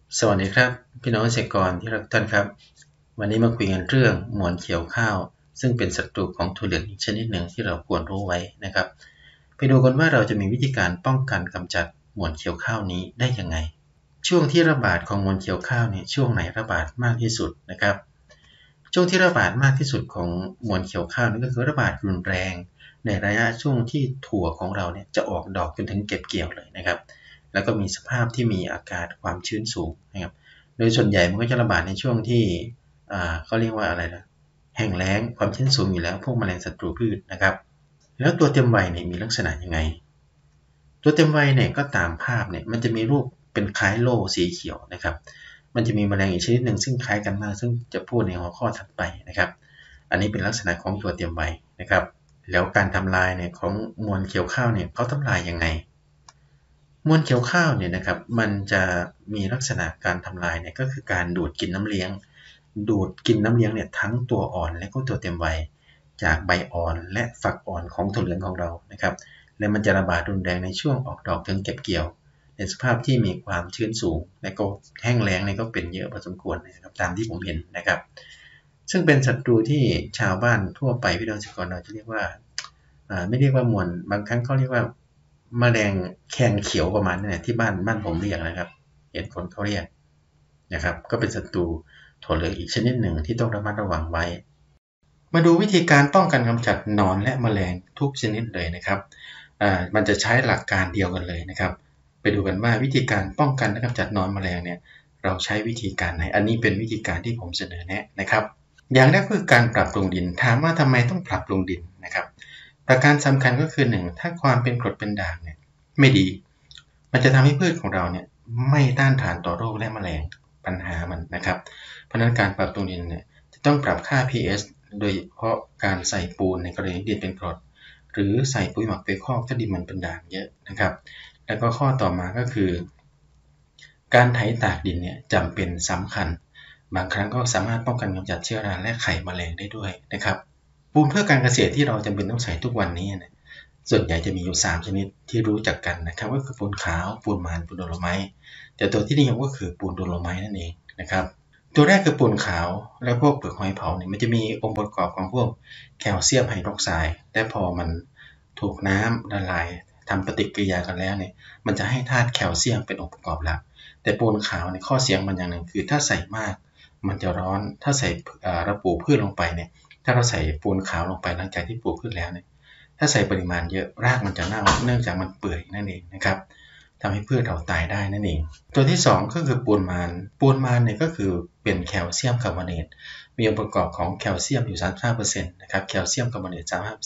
สวัสดีครับพี่น้องเกษตรกรที่รักท่านครับวันนี้มาคุยกันเรื่องหมอนเขียวข้าวซึ่งเป็นศัตรูของถั่วเหลืองอีกชนิดหนึ่งที่เราควรรู้ไว้นะครับไปดูกันว่าเราจะมีวิธีการป้องกันกำจัดหมอนเขียวข้าวนี้ได้ยังไงช่วงที่ระบาดของหมอนเขียวข้าวเนี่ยช่วงไหนระบาดมากที่สุดนะครับช่วงที่ระบาดมากที่สุดของหมอนเขียวข้าวนั่นก็คือระบาดรุนแรงในระยะช่วงที่ถั่วของเราเนี่ยจะออกดอกจนถึงเก็บเกี่ยวเลยนะครับแล้วก็มีสภาพที่มีอากาศความชื้นสูงนะครับโดยส่วนใหญ่มันก็จะระบาดในช่วงที่เขาเรียกว่าอะไรนะแห้งแล้งความชื้นสูงอยู่แล้วพวกแมลงศัตรูพืชนะครับแล้วตัวเต็มวัยเนี่ยมีลักษณะยังไงตัวเต็มวัยเนี่ยก็ตามภาพเนี่ยมันจะมีรูปเป็นคล้ายโล่สีเขียวนะครับมันจะมีแมลงอีกชนิดหนึ่งซึ่งคล้ายกันมากซึ่งจะพูดในหัวข้อถัดไปนะครับอันนี้เป็นลักษณะของตัวเต็มวัยนะครับแล้วการทำลายเนี่ยของมวลเขียวข้าวเนี่ยเขาทำลายยังไงมวลเขียวข้าวเนี่ยนะครับมันจะมีลักษณะการทำลายเนี่ยก็คือการดูดกินน้ำเลี้ยงเนี่ยทั้งตัวอ่อนและก็ตัวเต็มวัยจากใบอ่อนและฝักอ่อนของถั่วเหลืองของเรานะครับและมันจะระบาดรุนแรงในช่วงออกดอกถึงเก็บเกี่ยวในสภาพที่มีความชื้นสูงและก็แห้งแล้งนี่ก็เป็นเยอะพอสมควรนะครับตามที่ผมเห็นนะครับซึ่งเป็นศัตรูที่ชาวบ้านทั่วไปพี่น้องเกษตรกรเราจะเรียกว่าไม่เรียกว่ามวลบางครั้งเขาเรียกว่าแมลงแคนเขียวประมาณนี้ที่บ้านผมเรียกนะครับเห็นคนเขาเรียกนะครับก็เป็นศัตรูถั่วเหลืองอีกชนิดหนึ่งที่ต้องระมัดระวังไว้มาดูวิธีการป้องกันกำจัดหนอนและแมลงทุกชนิดเลยนะครับมันจะใช้หลักการเดียวกันเลยนะครับไปดูกันว่าวิธีการป้องกันและกำจัดหนอนแมลงเนี่ยเราใช้วิธีการไหนอันนี้เป็นวิธีการที่ผมเสนอแนะนะครับอย่างแรกคือการปรับปรุงดินถามว่าทำไมต้องปรับปรุงดินนะครับประการสำคัญก็คือ1ถ้าความเป็นกรดเป็นด่างเนี่ยไม่ดีมันจะทำให้พืชของเราเนี่ยไม่ต้านทานต่อโรคและแมลงปัญหามันนะครับเพราะฉะนั้นการปรับปรุงดินเนี่ยจะต้องปรับค่า pH โดยเฉพาะการใส่ปูนในกรณีดินเป็นกรดหรือใส่ปุ๋ยหมักเปคอกถ้าดินมันเป็นด่างเยอะนะครับแล้วก็ข้อต่อมาก็คือการไถตากดินเนี่ยจำเป็นสำคัญบางครั้งก็สามารถป้องกันกำจัดเชื้อราและไข่แมลงได้ด้วยนะครับปูนเพื่อการเกษตรที่เราจำเป็นต้องใส่ทุกวันนี้เนี่ยส่วนใหญ่จะมีอยู่3ชนิดที่รู้จักกันนะครับก็คือปูนขาวปูนมันปูนโดโลไมต์แต่ตัวที่นิยมก็คือปูนโดโลไมต์นั่นเองนะครับตัวแรกคือปูนขาวและพวกเปลือกหอยเผาเนี่ยมันจะมีองค์ประกอบของพวกแคลเซียมไฮดรอกไซด์และพอมันถูกน้ำละลายทำปฏิกิริยากันแล้วเนี่ยมันจะให้ธาตุแคลเซียมเป็นองค์ประกอบหลักแต่ปูนขาวในข้อเสียมันอย่างหนึ่งคือถ้าใส่มากมันจะร้อนถ้าใส่เราปลูกพืชลงไปเนี่ยถ้าเราใส่ปูนขาวลงไปหลังจากที่ปลูกพืชแล้วเนี่ยถ้าใส่ปริมาณเยอะรากมันจะเน่าเนื่องจากมันเปื่อยนั่นเองนะครับทำให้พืชเราตายได้นั่นเองตัวที่2ก็คือปูนมันเนี่ยก็คือเป็นแคลเซียมคาร์บอเนตมีองค์ประกอบของแคลเซียมอยู่ 35% นะครับแคลเซียมคาร์บอเนต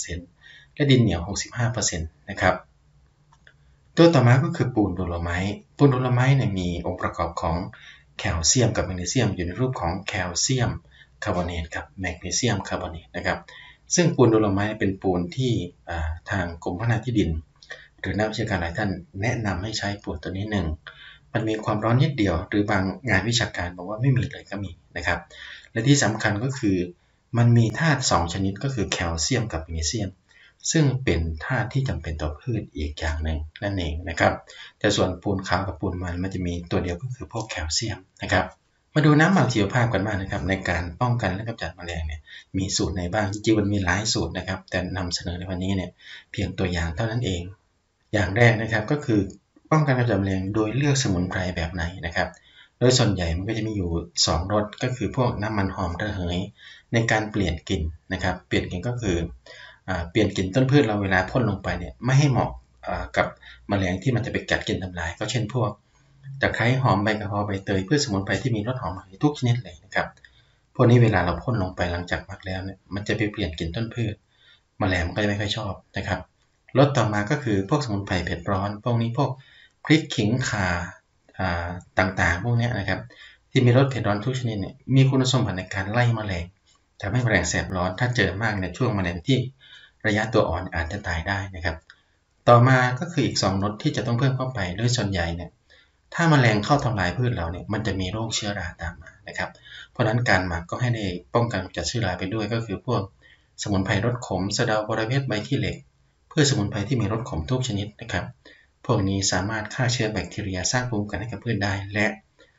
35% และดินเหนียว 65% นะครับตัวต่อมาก็คือปูนโดโลไมต์เนี่ยมีองค์ประกอบของแคลเซียมกับแมกนีเซียมอยู่ในรูปของแคลเซียมคาร์บอเนตกับแมกนีเซียมคาร์บอเนตนะครับซึ่งปูนโดโลไมต์เป็นปูนที่ทางกรมพัฒนาที่ดินหรือนักวิชาการหลายท่านแนะนำให้ใช้ปูนตัวนี้มันมีความร้อนนิดเดียวหรือบางงานวิชาการบอกว่าไม่มีเลยก็มีนะครับและที่สำคัญก็คือมันมีธาตุ2ชนิดก็คือแคลเซียมกับแมกนีเซียมซึ่งเป็นธาตุที่จำเป็นต่อพืชอีกอย่างหนึ่งนั่นเองนะครับแต่ส่วนปูนขาวกับปูนมันจะมีตัวเดียวก็คือพวกแคลเซียมนะครับมาดูน้ำหมักชีวภาพกันบ้างนะครับในการป้องกันและกำจัดแมลงเนี่ยมีสูตรไหนบ้างจริงๆมันมีหลายสูตรนะครับแต่นำเสนอในวันนี้เนี่ยเพียงตัวอย่างเท่านั้นเองอย่างแรกนะครับก็คือป้องกันกำจัดแมลงโดยเลือกสมุนไพรแบบไหนนะครับโดยส่วนใหญ่มันก็จะมีอยู่2รสก็คือพวกน้ำมันหอมระเหยในการเปลี่ยนกลิ่นนะครับเปลี่ยนกลิ่นก็คือเปลี่ยนกลิ่นต้นพืชเราเวลาพ่นลงไปเนี่ยไม่ให้เหมาะกับแมลงที่มันจะไปกัดกินทำลายก็เช่นพวกตะไคร้หอมใบกะเพราใบเตยพืชสมุนไพรที่มีรสหอมทุกชนิดเลยนะครับพวกนี้เวลาเราพ่นลงไปหลังจากหมักแล้วเนี่ยมันจะไปเปลี่ยนกลิ่นต้นพืชแมลงมันก็จะไม่ค่อยชอบนะครับรสต่อมาก็คือพวกสมุนไพรเผ็ดร้อนพวกนี้พวกพริกขิงข่าต่างๆพวกนี้นะครับที่มีรสเผ็ดร้อนทุกชนิดเนี่ยมีคุณสมบัติในการไล่แมลงทำให้แมลงแสบร้อนถ้าเจอมากในช่วงแมลงที่ระยะตัวอ่อนอาจจะตายได้นะครับต่อมาก็คืออีก2รสที่จะต้องเพิ่มเข้าไปโดยส่วนใหญ่เนี่ยถ้าแมลงเข้าทำลายพืชเราเนี่ยมันจะมีโรคเชื้อราตามมานะครับเพราะฉะนั้นการหมักก็ให้ได้ป้องกันจากเชื้อราไปด้วยก็คือพวกสมุนไพรรสขมสะเดาบอระเพ็ดใบขี้เหล็กเพื่อสมุนไพรที่มีรสขมทุกชนิดนะครับพวกนี้สามารถฆ่าเชื้อแบคทีเรียสร้างภูมิคุ้มกันให้กับพืชได้และ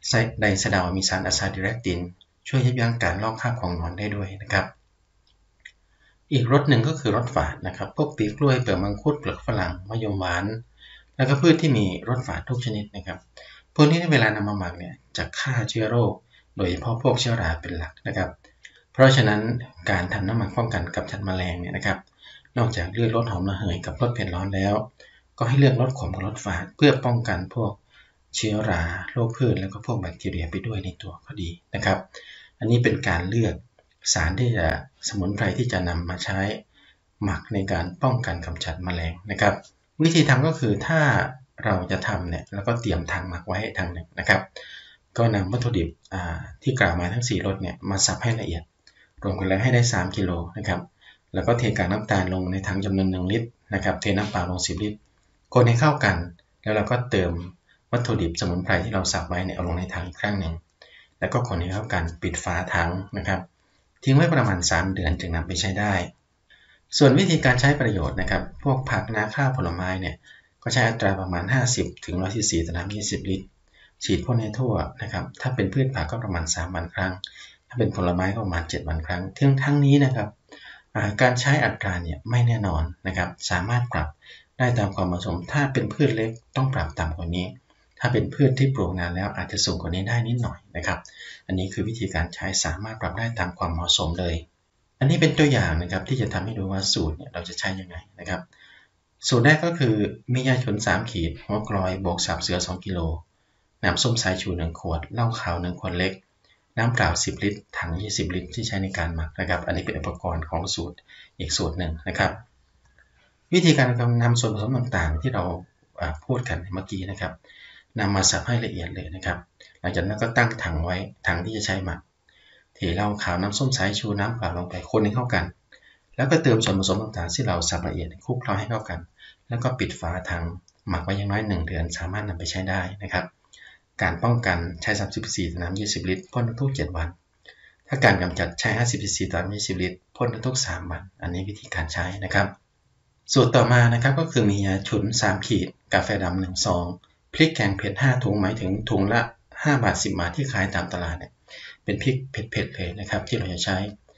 ในสะเดามีสารอะซาติแรกตินช่วยยับยั้งการลอกคราบของหนอนได้ด้วยนะครับอีกรสหนึ่งก็คือรสฝาดนะครับพวกปีกล้วยเปลือกมังคุดเปลือกฝรั่งมะยมหวานแล้วก็พืชที่มีรสฝาดทุกชนิดนะครับพวกนี้เวลานำมาหมักเนี่ยจะฆ่าเชื้อโรคโดยเฉพาะพวกเชื้อราเป็นหลักนะครับเพราะฉะนั้นการทำน้ำหมักป้องกันกำจัดแมลงเนี่ยนะครับนอกจากเลือกรสหอมระเหยกับรสเผ็ดร้อนแล้วก็ให้เลือกรสขมกับรสฝาดเพื่อป้องกันพวกเชื้อราโรคพืชแล้วก็พวกแบคทีเรียไปด้วยในตัวก็ดีนะครับอันนี้เป็นการเลือกสารที่จะสมุนไพรที่จะนำมาใช้หมักในการป้องกันกำจัดแมลงนะครับวิธีทำก็คือถ้าเราจะทำเนี่ยแล้วก็เตรียมถังหมักไว้ทางหนึ่งนะครับก็นำวัตถุดิบที่กล่าวมาทั้ง4รสเนี่ยมาสับให้ละเอียดรวมกันแล้วให้ได้3กิโลนะครับแล้วก็เทกากน้ำตาลลงในถังจำนวน1ลิตรนะครับเทน้ำเปล่าลง10ลิตรคนให้เข้ากันแล้วเราก็เติมวัตถุดิบสมุนไพรที่เราสับไว้เนี่ยเอาลงในถังอีกครั้งหนึ่งแล้วก็คนให้เข้ากันปิดฝาถังนะครับทิ้งไว้ประมาณ3เดือนจึงนำไปใช้ได้ส่วนวิธีการใช้ประโยชน์นะครับพวกผักนาข้าวผลไม้เนี่ยก็ใช้อัตราประมาณ50 ถึง 100 ซีซีต่อน้ำ20 ลิตรฉีดพ่นให้ทั่วนะครับถ้าเป็นพืชผักก็ประมาณ3วันครั้งถ้าเป็นผลไม้ก็ประมาณ7วันครั้งทั้งนี้นะครับการใช้อัตราเนี่ยไม่แน่นอนนะครับสามารถปรับได้ตามความเหมาะสมถ้าเป็นพืชเล็กต้องปรับต่ำกว่านี้ถ้าเป็นพืชที่ปลูกนานแล้วอาจจะสูงกว่านี้ได้นิดหน่อยนะครับอันนี้คือวิธีการใช้สามารถปรับได้ตามความเหมาะสมเลยอันนี้เป็นตัวอย่างนะครับที่จะทำให้ดูว่าสูตรเนี่ยเราจะใช้ยังไงนะครับสูตรแรกก็คือมียาฉุน3ขีดหัวกลอยบวกสับเสือ2กิโลน้ำส้มสายชู1ขวดเหล้าขาว1ขวดเล็กน้ำเปล่า10ลิตรถัง20ลิตรที่ใช้ในการหมักนะครับอันนี้เป็นอุปกรณ์ของสูตรอีกสูตรหนึ่งนะครับวิธีการนำส่วนผสมต่างๆที่เราพูดกันเมื่อกี้นะครับนำมาสับให้ละเอียดเลยนะครับหลังจากนั้นก็ตั้งถังไว้ถังที่จะใช้หมักเทเหล้าขาวน้ำส้มสายชูน้ำเปล่าลงไปคนให้เข้ากันแล้วก็เติมส่วนผสมต่างๆที่เราสับละเอียดคลุกเคล้าให้เข้ากันแล้วก็ปิดฝาถังหมักไว้อย่างน้อย1เดือนสามารถนำไปใช้ได้นะครับการป้องกันใช้30 cc ต่อน้ำ20ลิตรพ่นทุก7วันถ้าการกำจัดใช้50 cc ต่อน้ำ20ลิตรพ่นทุก3วันอันนี้วิธีการใช้นะครับสูตรต่อมานะครับก็คือมียาฉุน3ขีดกาแฟดำ1ซองพริกแกงเผ็ด5ถุงหมายถึงถุงละ5 บาท 10 บาทที่ขายตามตลาดเนี่ยเป็นพริกเผ็ดๆเลยนะครับที่เราจะใช้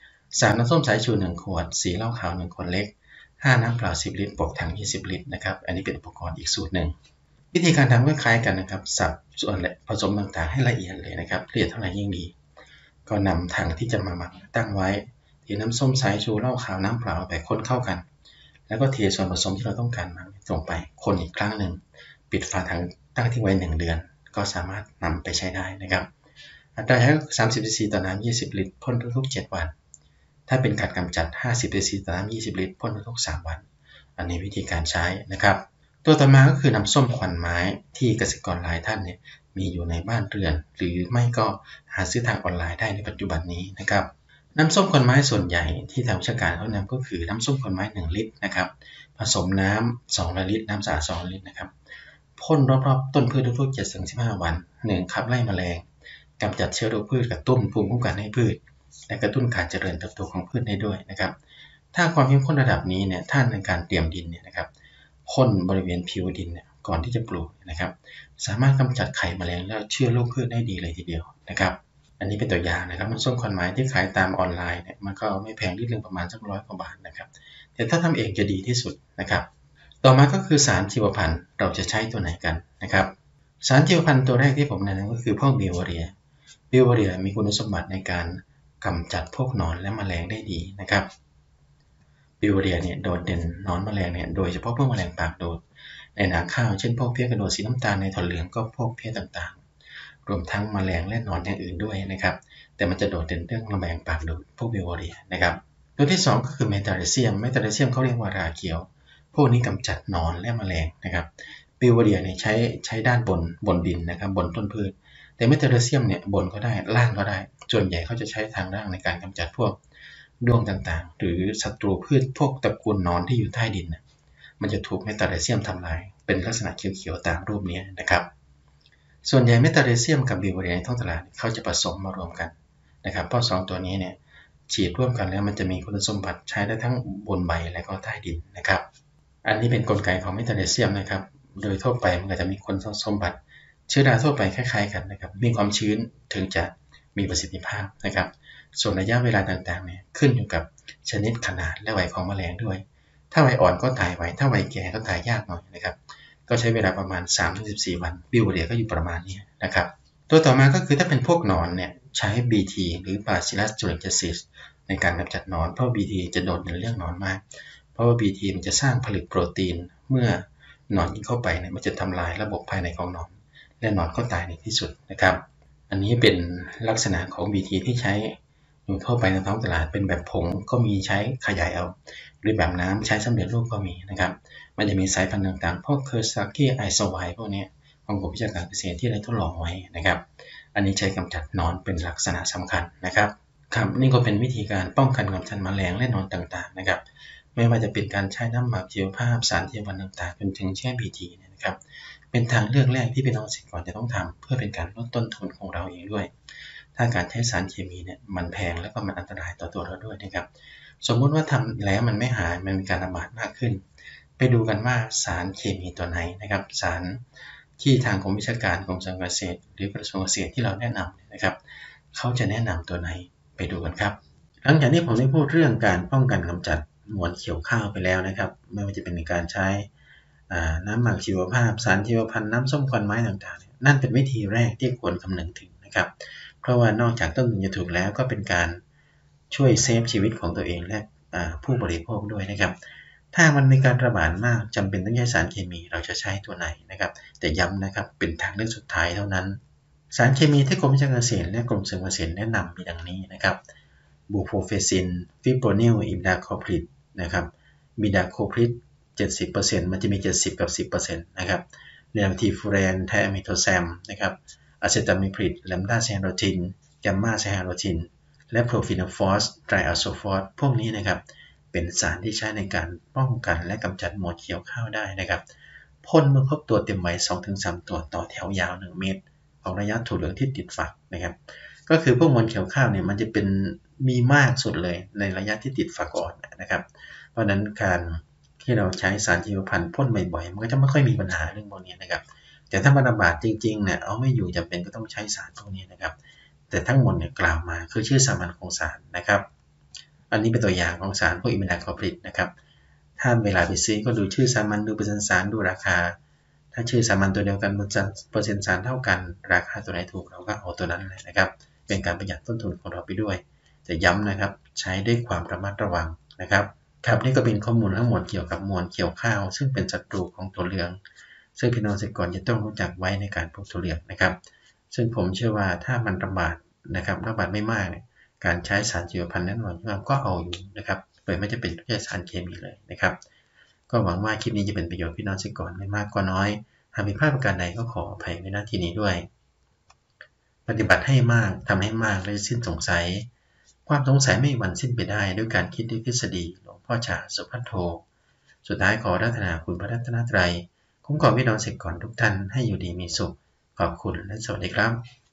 3น้ำส้มสายชู1ขวด4เหล้าขาว1ขวดเล็ก5น้ำเปล่า10ลิตรบวกถัง20ลิตรนะครับอันนี้เป็นอุปกรณ์อีกสูตรหนึ่งวิธีการทำก็คล้ายกันนะครับสับส่วนผสมต่างๆให้ละเอียดเลยนะครับละเอียดเท่าไหร่ยิ่งดีก็นำถังที่จะมาหมักตั้งไว้เทน้ำส้มสายชูเหล้าขาวน้ำเปล่าไปคนเข้ากันแล้วก็เทส่วนผสมที่เราต้องการมาลงไปคนอีกครั้งหนึ่งปิดฝาถังตั้งทิ้งไว้1เดือนก็สามารถนำไปใช้ได้นะครับอัตราใช้30 cc ต่อน้ำ20ลิตรพ่นทุก7วันถ้าเป็นการกำจัด50 cc ต่อน้ำ20ลิตรพ่นทุก3วันอันนี้วิธีการใช้นะครับตัวต่อมาก็คือน้ำส้มควันไม้ที่เกษตรกรหลายท่านเนี่ยมีอยู่ในบ้านเรือนหรือไม่ก็หาซื้อทางออนไลน์ได้ในปัจจุบันนี้นะครับน้ำส้มควันไม้ส่วนใหญ่ที่ทางวิชาการเขานำก็คือน้ำส้มควันไม้1ลิตรนะครับผสมน้ำ2ลิตรน้ำสะอาด2ลิตรนะครับพ่นรอบๆต้นพืชทุกๆ 7-15 วัน1ขับไล่แมลงกำจัดเชื้อโรคพืชกระตุ้นภูมิคุ้มกันให้พืชและกระตุ้นการเจริญเติบโตของพืชได้ด้วยนะครับถ้าความเข้มข้นระดับนี้เนี่ยท่านในการเตรียมดินเนี่ยนะครับพ่นบริเวณผิวดินเนี่ยก่อนที่จะปลูกนะครับสามารถกำจัดไข่แมลงและเชื้อโรคพืชได้ดีเลยทีเดียวนะครับอันนี้เป็นตัวอย่างนะครับน้ำส้มควันไม้ที่ขายตามออนไลน์เนี่ยมันก็ไม่แพงนิดนึงประมาณสัก100 กว่าบาทนะครับแต่ถ้าทำเองจะดีที่สุดนะครับต่อมาก็คือสารชีวพันธุ์เราจะใช้ตัวไหนกันนะครับสารชีวพันธุ์ตัวแรกที่ผมแนะนำก็คือพวกบิวเรียมีคุณสมบัติในการกำจัดพวกหนอนและแมลงได้ดีนะครับบิวเรียเนี่ยโดดเด่นหนอนแมลงเนี่ยโดยเฉพาะพวกแมลงปากโดดในนาข้าวเช่นพวกเพี้ยกระโดดสีน้ำตาลในถั่วเหลืองก็พวกเพี้ยต่างๆรวมทั้งแมลงและหนอนอย่างอื่นด้วยนะครับแต่มันจะโดดเด่นเรื่องแมลงปากโดดพวกบิวเรียนะครับตัวที่2ก็คือเมทาเรเซียมเขาเรียกว่าราเขียวพวกนี้กำจัดหนอนและแมลงนะครับบิวเรียเนี่ยใช้ด้านบนดินนะครับบนต้นพืชแต่เมทาเรเซียมเนี่ยบนก็ได้ล่างก็ได้ส่วนใหญ่เขาจะใช้ทางล่างในการกำจัดพวกด้วงต่างๆหรือศัตรูพืชพวกตระกูลหนอนที่อยู่ใต้ดินมันจะถูกเมทาเรเซียมทำลายเป็นลักษณะเขียวๆตามรูปนี้นะครับส่วนใหญ่เมทาเรเซียมกับบิวเรียในท้องตลาดเขาจะผสมมารวมกันนะครับเพราะ2ตัวนี้เนี่ยฉีดร่วมกันแล้วมันจะมีคุณสมบัติใช้ได้ทั้งบนใบและก็ใต้ดินนะครับอันนี้เป็นกลไกของเมทาเรเซียมนะครับโดยทั่วไปมันก็จะมีคุณสมบัติเชื้อราทั่วไปคล้ายๆกันนะครับมีความชื้นถึงจะมีประสิทธิภาพนะครับส่วนระยะเวลาต่างๆเนี่ยขึ้นอยู่กับชนิดขนาดและวัยของแมลงด้วยถ้าวัยอ่อนก็ตายไวถ้าวัยแก่ก็ตายยากหน่อยนะครับก็ใช้เวลาประมาณ 3-14 วันบิวเรียก็อยู่ประมาณนี้นะครับตัวต่อมาก็คือถ้าเป็นพวกหนอนเนี่ยใช้ BT หรือ Bacillus thuringiensis ในการกำจัดหนอนเพราะ BT จะโดดเด่นเรื่องหนอนมากเพราะว่า BT มันจะสร้างผลิตโปรตีนเมื่อหนอนยิงเข้าไปเนี่ยมันจะทำลายระบบภายในของหนอนและหนอนก็ตายในที่สุดนะครับอันนี้เป็นลักษณะของ BT ที่ใช้เข้าไปในท้องตลาดเป็นแบบผงก็มีใช้ขยายเอาหรือแบบน้ำใช้สำเร็จรูปก็มีนะครับมันจะมีสายพันธุ์ต่างๆพวกเคอร์ซากิไอโซไวพวกนี้ของกรมวิชาการเกษตรที่ได้ทดลองไว้นะครับอันนี้ใช้กำจัดหนอนเป็นลักษณะสำคัญนะครับครับนี่ก็เป็นวิธีการป้องกันกำจัดแมลงและหนอนต่างๆนะครับไม่ว่าจะเป็นการใช้น้ำหมักชีวภาพสารชีวพันธุ์ต่างๆจนถึงใช้ BT นะครับเป็นทางเลือกแรกที่พี่น้องเกษตรกรจะต้องทำเพื่อเป็นการลดต้นทุนของเราเองด้วยถ้าการใช้สารเคมีเนี่ยมันแพงแล้วก็มันอันตรายต่อตัวเราด้วยนะครับสมมุติว่าทำแล้วมันไม่หายมันมีการระบาดมากขึ้นไปดูกันว่าสารเคมีตัวไหนนะครับสารที่ทางกรมวิชาการกรมเกษตรหรือกระทรวงเกษตรที่เราแนะนำนะครับเขาจะแนะนำตัวไหนไปดูกันครับหลังจากนี้ผมได้พูดเรื่องการป้องกันกำจัดหนอนเขียวข้าวไปแล้วนะครับไม่ว่าจะเป็นการใช้น้ำหมักชีวภาพสารชีวพันธุ์น้ำส้มควันไม้ต่างๆนั่นเป็นวิธีแรกที่ควรคำนึงถึงนะครับเพราะว่านอกจากต้นทุนจะถูกแล้วก็เป็นการช่วยเซฟชีวิตของตัวเองและผู้บริโภคด้วยนะครับถ้ามันมีการระบาดมากจำเป็นต้องใช้สารเคมีเราจะใช้ตัวไหนนะครับแต่ย้ำนะครับเป็นทางเลือกสุดท้ายเท่านั้นสารเคมีที่กรมวิชาการเกษตรและกรมเกษตรแนะนำมีดังนี้นะครับบูโฟเฟซินฟิโปรนิลอิมดาโคพริดนะครับมิดาโคพริด 70% มันจะมี70กับ 10% นะครับเรลทีฟูเรนไทอะมิโทแซมนะครับอะเซตามิพริดแลมดาไซฮาโรทินแกมมาไซฮาโรทินและโพรฟิโนฟอสไตรอะโซฟอสพวกนี้นะครับเป็นสารที่ใช้ในการป้องกันและกำจัดหมดเขียวข้าวได้นะครับพ่นเมื่อพบตัวเต็มวัย 2-3 ตัวต่อแถวยาว1เมตรของระยะถั่วเหลืองที่ติดฝักนะครับก็คือพวกมลเขียวข้าวเนี่ยมันจะเป็นมีมากสุดเลยในระยะที่ติดฝักอ่อนนะครับเพราะนั้นการที่เราใช้สารชีวพันธุ์พ่นบ่อยๆมันก็จะไม่ค่อยมีปัญหาเรื่องพวกนี้นะครับแต่ถ้ามันระบาดจริงๆเนี่ยเอาไม่อยู่จำเป็นก็ต้องใช้สารพวกนี้นะครับแต่ทั้งหมดเนี่ยกล่าวมาคือชื่อสามัญของสารนะครับอันนี้เป็นตัวอย่างของสารพวกอิมิดาคลอพริดนะครับถ้าเวลาไปซื้อก็ดูชื่อสามัญดูเปอร์เซ็นต์สารดูราคาถ้าชื่อสามัญตัวเดียวกันเปอร์เซ็นต์สารเท่ากันราคาตัวไหนถูกเราก็เอาตัวนั้นเลยนะครับเป็นการประหยัดต้นทุนของเราไปด้วยแต่ย้ำนะครับใช้ด้วยความระมัดระวังนะครับครับนี่ก็เป็นข้อมูลทั้งหมดเกี่ยวกับมวลเกี่ยวข้าวซึ่งเป็นศัตรูของถั่วเหลืองซึ่งพี่น้องเกษตรกรจะต้องรู้จักไว้ในการปลูกถั่วเหลืองนะครับซึ่งผมเชื่อว่าถ้ามันระบาดนะครับระบาดไม่มากการใช้สารชีวพันธุ์แน่นอนก็เอาอยู่นะครับโดยไม่จะเป็นแค่สารเคมีเลยนะครับก็หวังว่าคลิปนี้จะเป็นประโยชน์พี่น้องเกษตรกรไม่มากก็น้อยหากผิดพลาดประการใดก็ขออภัยในหน้าที่นี้ด้วยปฏิบัติให้มากทำให้มากและสิ้นสงสัยความสงสัยไม่มีวันสิ้นไปได้ด้วยการคิดด้วยทฤษฎีหลวงพ่อฉาสุภัทโทสุดท้ายขอรัตนาคุณพระรัตนตรัยคุ้มครองพี่น้องเกษตรกรทุกท่านให้อยู่ดีมีสุขขอบคุณและสวัสดีครับ